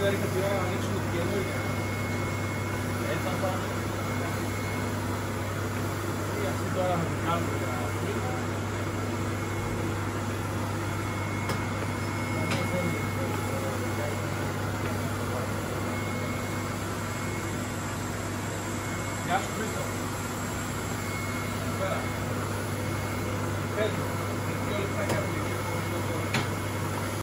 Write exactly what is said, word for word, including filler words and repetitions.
ρίχνω τη ώρα να ανοίξουμε το καινούργιο. Έτσι θα πάμε. Ή αυτή τώρα θα την κάνουμε για να κλείσουμε. Γεια σου Χρήστο. Καλησπέρα. Πες μου.